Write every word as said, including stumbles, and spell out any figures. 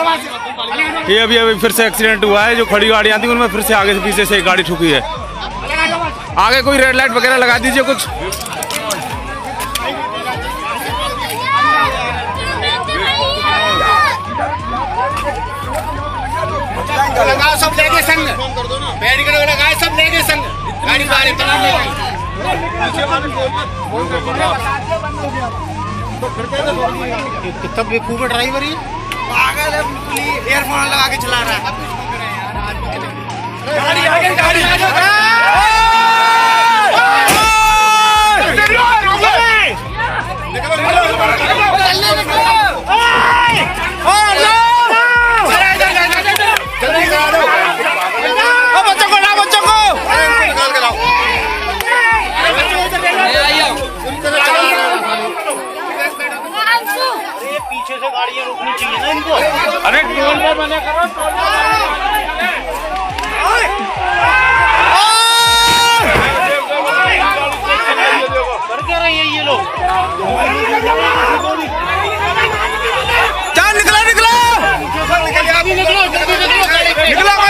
ये अभी अभी फिर से एक्सीडेंट हुआ है। जो खड़ी गाड़ियाँ थी उनमें फिर से आगे से पीछे से एक गाड़ी ठुकी है। आगे कोई रेड लाइट वगैरह लगा दीजिए कुछ। लगाओ सब लेके संग, बैरिकेड लगाए सब लेके संग, गाड़ी बाहर तमाम ले गई। कितना बेवकूफ ड्राइवर ही पागल है, ईयरफोन लगा के चला रहा है। गाड़ी आगे, गाड़ी आगे। पीछे से गाड़ियां रोकनी चाहिए ना इनको। अरे टोल पे बने करो, टोल कर क्या रहे हैं ये लोग? चल निकलो निकलो निकलो निकलो निकलो।